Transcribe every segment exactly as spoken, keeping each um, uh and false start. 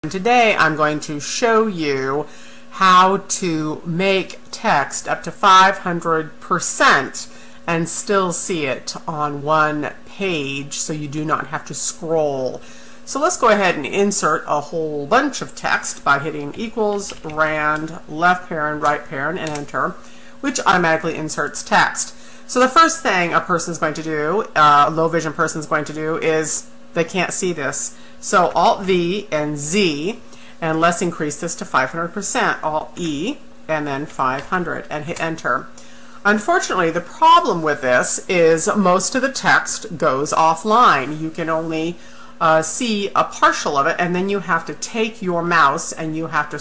Today I'm going to show you how to make text up to five hundred percent and still see it on one page so you do not have to scroll. So let's go ahead and insert a whole bunch of text by hitting equals, rand, left parent, right parent, and enter, which automatically inserts text. So the first thing a person is going to do, uh, a low vision person is going to do, is they can't see this. So Alt V and Z, and let's increase this to five hundred percent. Alt E and then five hundred and hit enter. Unfortunately, the problem with this is most of the text goes offline. You can only uh, see a partial of it, and then you have to take your mouse and you have to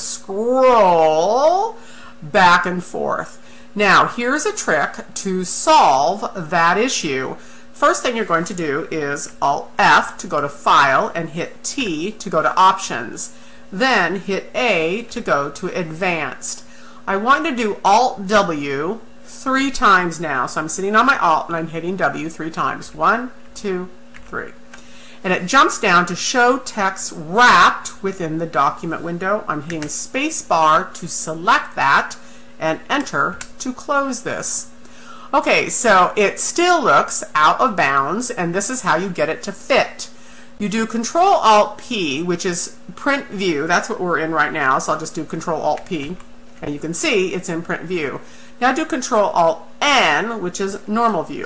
scroll back and forth. Now, here's a trick to solve that issue. First thing you're going to do is Alt F to go to File and hit T to go to Options. Then hit A to go to Advanced. I want to do Alt W three times now. So I'm sitting on my Alt and I'm hitting W three times. One, two, three. And it jumps down to Show Text Wrapped within the document window. I'm hitting Space Bar to select that and Enter to close this. Okay, so it still looks out of bounds, and this is how you get it to fit. You do Control Alt P, which is print view. That's what we're in right now, so I'll just do Control Alt P, and you can see it's in print view. Now do Control Alt N, which is normal view.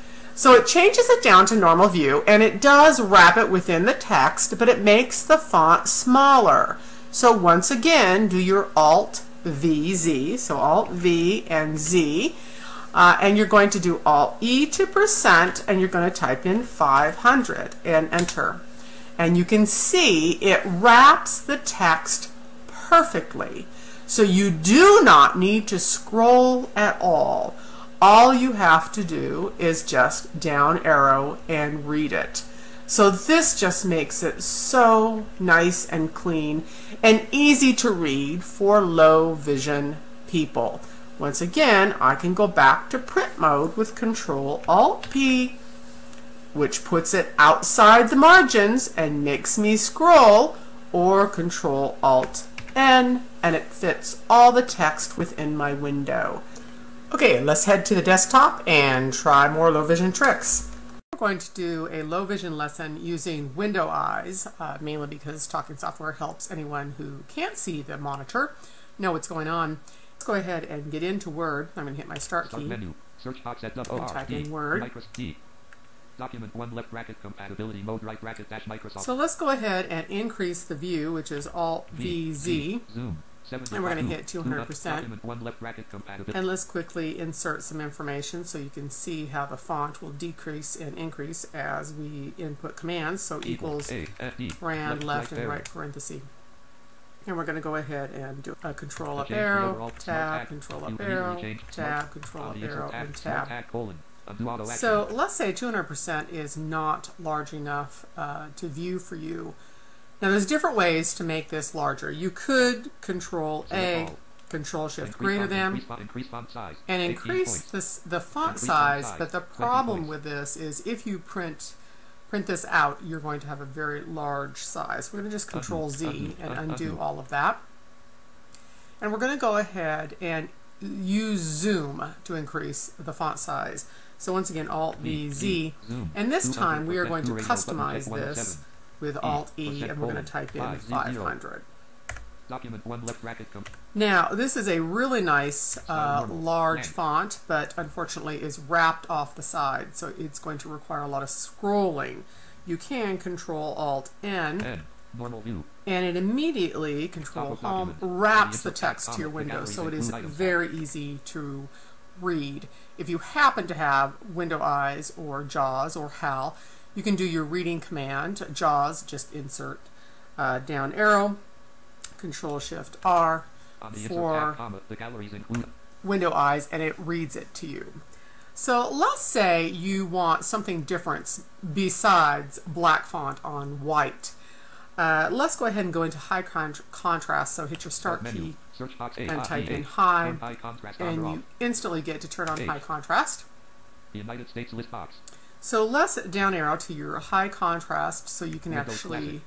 So it changes it down to normal view, and it does wrap it within the text, but it makes the font smaller. So once again, do your Alt V Z, so Alt V and Z. Uh, and you're going to do Alt E to percent, and you're going to type in five hundred and enter. And you can see it wraps the text perfectly. So you do not need to scroll at all. All you have to do is just down arrow and read it. So this just makes it so nice and clean and easy to read for low vision people. Once again, I can go back to print mode with Control Alt P, which puts it outside the margins and makes me scroll, or Control Alt N, and it fits all the text within my window. Okay, let's head to the desktop and try more low vision tricks. We're going to do a low vision lesson using window eyes, uh, mainly because talking software helps anyone who can't see the monitor know what's going on. Let's go ahead and get into Word. I'm going to hit my Start, Start key menu. Search box at and type in Word. Microsoft. Document one left bracket compatibility mode right bracket dash Microsoft. So let's go ahead and increase the view, which is Alt V Z. Zoom. And we're going to hit two hundred percent. One left bracket compatibility. And let's quickly insert some information so you can see how the font will decrease and increase as we input commands. So equals, equals A, F, D, rand, left, left and right parenthesis. And we're going to go ahead and do a Control up arrow, tab, Control up arrow, tab, Control up arrow, and tab. So let's say two hundred percent is not large enough uh, to view for you. Now there's different ways to make this larger. You could Control A, Control Shift greater than, and increase this, the font size, but the problem with this is if you print print this out, you're going to have a very large size. We're going to just Control Z and undo all of that. And we're going to go ahead and use Zoom to increase the font size. So once again, Alt V Z. And this time we are going to customize this with Alt E, and we're going to type in five hundred. Now, this is a really nice uh, large font, but unfortunately is wrapped off the side, so it's going to require a lot of scrolling. You can Control Alt N, and it immediately, Control Home, wraps the text to your window, so it is very easy to read. If you happen to have window eyes or JAWS or HAL, you can do your reading command. JAWS, just insert uh, down arrow, Control Shift R for window eyes, and it reads it to you. So let's say you want something different besides black font on white. Uh, let's go ahead and go into high con contrast. So hit your Start key and type in high, and you instantly get to turn on high contrast. United States list box. So let's down arrow to your high contrast so you can actually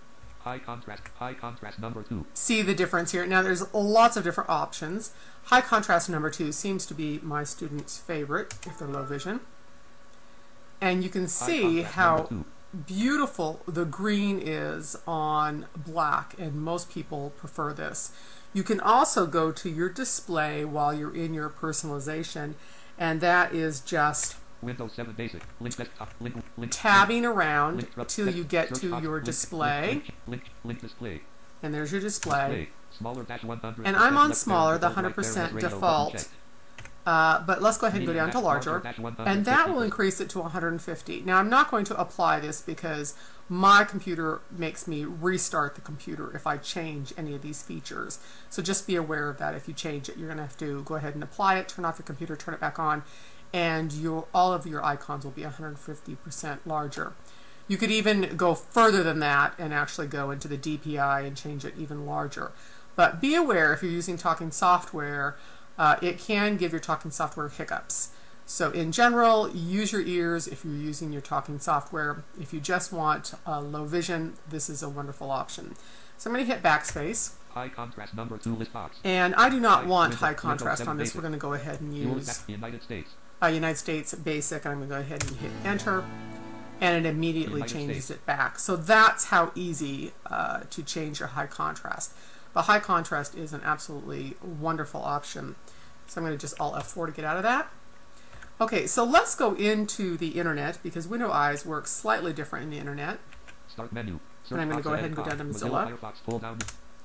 High contrast. High contrast number two. See the difference here. Now there's lots of different options. High contrast number two seems to be my students' favorite if they're low vision. And you can see how beautiful the green is on black, and most people prefer this. You can also go to your display while you're in your personalization, and that is just Windows seven Basic. Link desktop. Link, link, tabbing link, around link, till you get to box, your link, display. Link, link, link display. And there's your display. display. Smaller dash one hundred. And I'm on smaller, the one hundred percent default. Uh, but let's go ahead and go down to larger, and that will increase it to one hundred fifty. Now I'm not going to apply this because my computer makes me restart the computer if I change any of these features. So just be aware of that. If you change it, you're going to have to go ahead and apply it, turn off your computer, turn it back on, and your, all of your icons will be one hundred fifty percent larger. You could even go further than that and actually go into the D P I and change it even larger. But be aware if you're using talking software, Uh, it can give your talking software hiccups. So in general, use your ears if you're using your talking software. If you just want uh, low vision, this is a wonderful option. So I'm going to hit backspace. High contrast number two list box. And I do not high, want window, high contrast on this. basic. We're going to go ahead and use United States. Uh, United States Basic. And I'm going to go ahead and hit enter. And it immediately United changes States. it back. So that's how easy uh, to change your high contrast. But high contrast is an absolutely wonderful option. So I'm going to just Alt F four to get out of that. Okay, so let's go into the internet because Window Eyes works slightly different in the internet. Start menu. And I'm going to go ahead and go down to Mozilla. Firefox, pull down.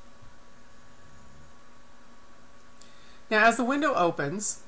Now as the window opens,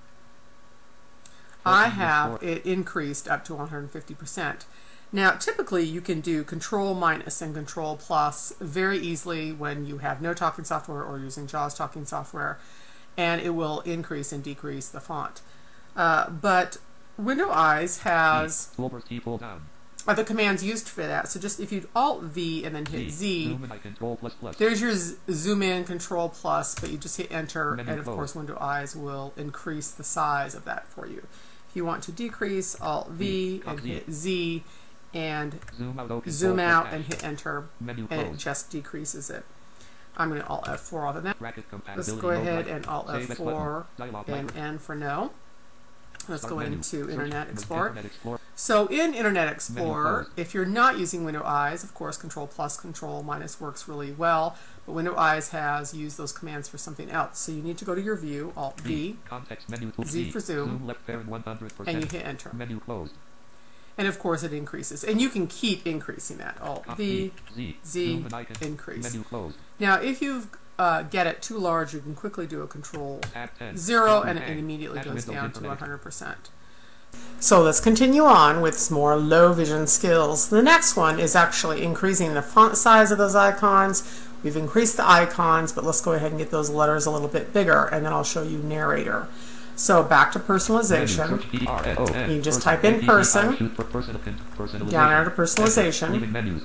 I have it increased up to one hundred fifty percent. Now typically you can do Control minus and Control plus very easily when you have no talking software or using JAWS talking software, and it will increase and decrease the font. Uh, but Window Eyes has Key, pull down. are the commands used for that. So just if you Alt V and then hit Z, zoom in, control plus plus. there's your z zoom in, Control plus, but you just hit enter, Menu and of close. course Window Eyes will increase the size of that for you. If you want to decrease, Alt V Z, and Z. hit Z and Zoom out, open, zoom control out plus and hit enter, Menu and it close. just decreases it. I'm going to Alt F four off of that. Bracket Let's compatibility go ahead mode and Alt Save F as four button. Dialog and micro. N for no. Let's Start go menu. into Search. Internet Explorer. Internet Explorer. So in Internet Explorer, closed. if you're not using Window Eyes, of course Control plus, Control minus works really well, but Window Eyes has used those commands for something else. So you need to go to your view, Alt V, Context menu tool. Z for zoom, Zoom left parent one hundred percent. and you hit enter. Menu closed. And of course it increases. And you can keep increasing that. Alt V, Z, Z, zoom and icon. increase. Menu closed. Now if you uh, get it too large, you can quickly do a Control Tab ten. zero, Menu and it hang. immediately Dash goes Windows down to Internet. one hundred percent. So let's continue on with some more low vision skills. The next one is actually increasing the font size of those icons. We've increased the icons, but let's go ahead and get those letters a little bit bigger, and then I'll show you narrator. So back to personalization. You just type in person, down under personalization.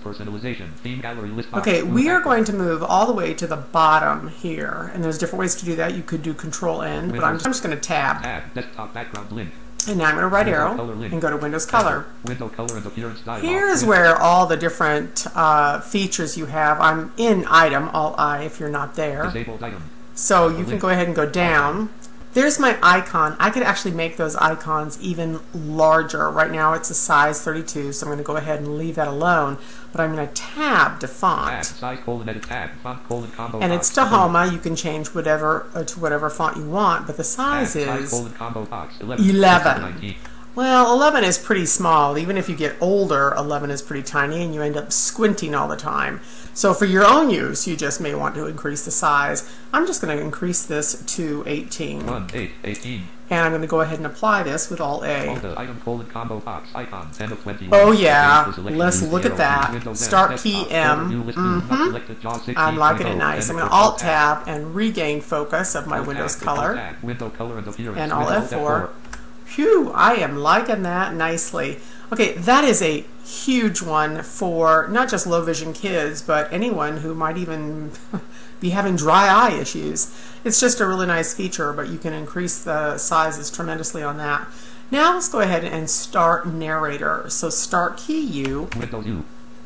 Okay, we are going to move all the way to the bottom here, and there's different ways to do that. You could do Control N, but I'm just going to tab. And now I'm going to right arrow and go to Windows Color. Window color and appearance dialog. Here's where all the different uh, features you have. I'm in Item, Alt I if you're not there. Disabled item. So you can go ahead and go down. There's my icon. I could actually make those icons even larger. Right now it's a size thirty-two, so I'm going to go ahead and leave that alone. But I'm going to tab to font. Tab, size colon edit tab, font colon combo And box. it's Tahoma. You can change whatever uh, to whatever font you want, but the size Tab, size is colon combo box. eleven. eleven. Well, eleven is pretty small. Even if you get older, eleven is pretty tiny, and you end up squinting all the time. So for your own use, you just may want to increase the size. I'm just going to increase this to eighteen. one, eight, eighteen. And I'm going to go ahead and apply this with Alt A. Alt item colon combo box icon ten of twenty. Oh yeah, let's look at that. Start key M. Mm-hmm. I'm liking it nice. I'm going to Alt Tab and regain focus of my Windows color. Window color and appearance. And Alt F four. Phew, I am liking that nicely. Okay, that is a huge one for not just low vision kids, but anyone who might even be having dry eye issues. It's just a really nice feature, but you can increase the sizes tremendously on that. Now let's go ahead and start narrator. So start key U. Window U.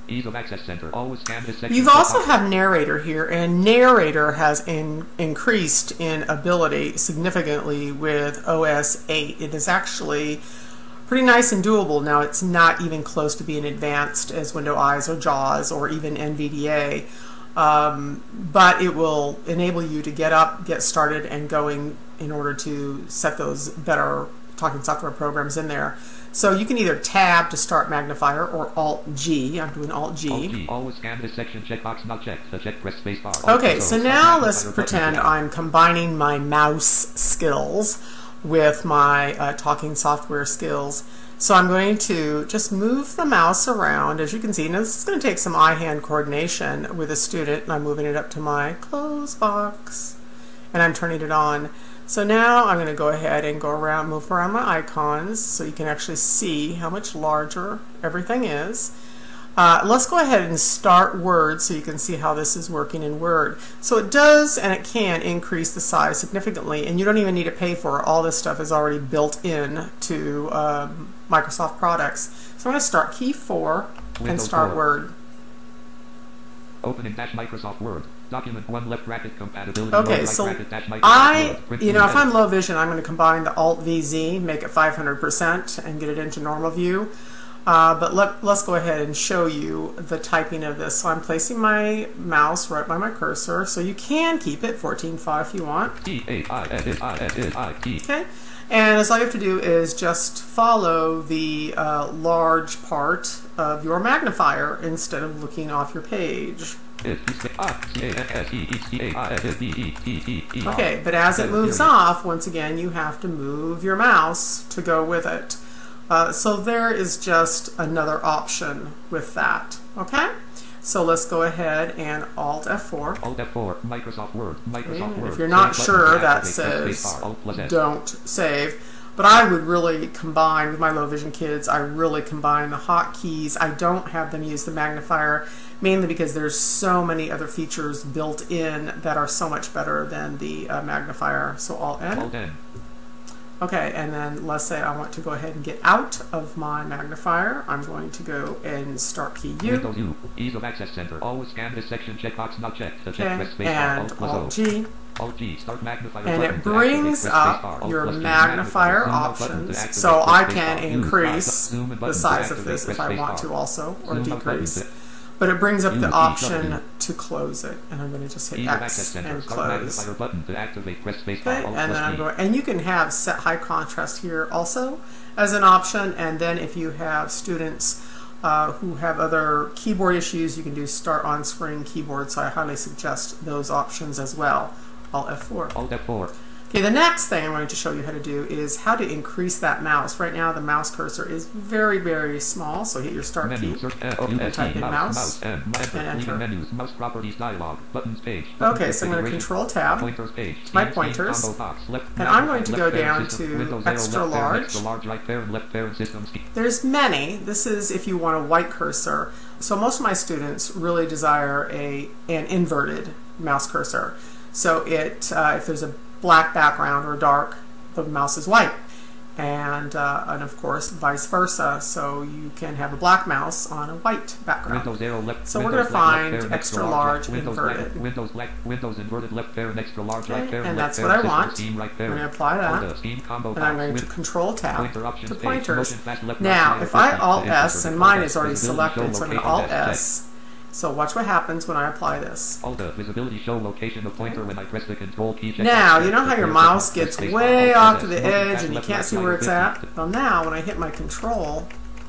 Ease of access center. Always scan this section. You've also have narrator here, and narrator has in, increased in ability significantly with O S eight. It is actually pretty nice and doable. Now, it's not even close to being advanced as Windows Eyes or JAWS or even N V D A, um, but it will enable you to get up, get started, and going in order to set those better talking software programs in there. So you can either tab to start magnifier or Alt G. I'm doing Alt G. Alt G. Always scan this section. Checkbox not checked. The check press space bar. Okay, so now let's pretend I'm combining my mouse skills with my uh, talking software skills. So I'm going to just move the mouse around. As you can see, now this is going to take some eye-hand coordination with a student, and I'm moving it up to my close box, and I'm turning it on. So now I'm going to go ahead and go around, move around my icons so you can actually see how much larger everything is. Uh, let's go ahead and start Word so you can see how this is working in Word. So it does and it can increase the size significantly, and you don't even need to pay for it. All this stuff is already built in to um, Microsoft products. So I'm going to start key four and start Word. Opening dash Microsoft Word. Document one left bracket compatibility. Okay, so I, you know, if I'm low vision, I'm going to combine the Alt V Z, make it five hundred percent, and get it into normal view. Uh, but let, let's go ahead and show you the typing of this. So I'm placing my mouse right by my cursor, so you can keep it fourteen five if you want. Okay, and as all you have to do is just follow the uh, large part of your magnifier instead of looking off your page. Okay, but as it moves off, once again, you have to move your mouse to go with it. Uh, so there is just another option with that. Okay? So let's go ahead and Alt F four. Alt F four, Microsoft Word. Microsoft Okay. Word. If you're not sure, that says don't save. But I would really combine, with my low vision kids, I really combine the hotkeys. I don't have them use the magnifier, mainly because there's so many other features built in that are so much better than the uh, magnifier. So Alt N. Alt N. Okay, and then let's say I want to go ahead and get out of my magnifier. I'm going to go and start key U. Windows U. Ease of access center. Always scan this section. Checkbox not checked. The check press space and bar. Alt G. Alt G. Start magnifier. And it brings up your magnifier options, so I can increase the size of this if I want to also, or decrease. But it brings up the option to close it, and I'm going to just hit X and close. Okay, and then I'm going, and you can have set high contrast here also as an option, and then if you have students uh, who have other keyboard issues, you can do start on screen keyboard, so I highly suggest those options as well. Alt F four. Alt F four. Okay, the next thing I'm going to show you how to do is how to increase that mouse. Right now the mouse cursor is very, very small, so hit your start Menu, key search, uh, and type in mouse, mouse M, and enter. Menus, mouse properties dialog, buttons page. Button okay, so I'm going to control tab, pointers page, my pointers, box, left, and I'm going to go left down system, to Windows extra zero, left large. Parent, extra large, right parent, left parent systems. There's many. This is if you want a white cursor. So most of my students really desire a an inverted mouse cursor. So it uh, if there's a black background or dark, the mouse is white, and uh, and of course vice versa. So you can have a black mouse on a white background. Windows zero, left, so Windows we're going to find left, extra left, large Windows inverted. Left, Windows left, Windows inverted left parent extra large Okay, right parent, and left that's what I want. Scheme, right I'm going to apply that, scheme, combo and I'm going box, to control tab pointer options to page, pointers. fast, left, Now, right, if I left, Alt left, S, and mine is already visibility selected, show so I'm going to location, Alt check. S. So watch what happens when I apply this. Alt visibility show location of pointer when I press the control key. Now, you know how your mouse gets way off to the edge and you can't see where it's at? Well, now when I hit my control,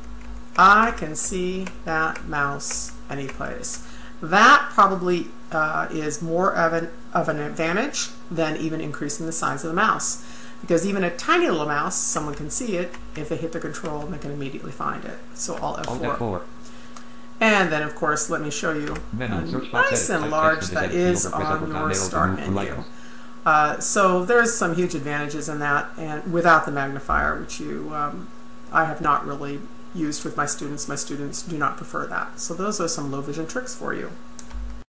I can see that mouse any place. That probably uh, is more of an, of an advantage than even increasing the size of the mouse. Because even a tiny little mouse, someone can see it. If they hit the control, they can immediately find it. So Alt F four. Alt F four. And then, of course, let me show you Menu, how search box, nice edit, and type large text, that edit, is field, press on upper your arrow to start move menu. items. Uh, so there's some huge advantages in that, and without the magnifier, which you um, I have not really used with my students. My students do not prefer that. So those are some low vision tricks for you.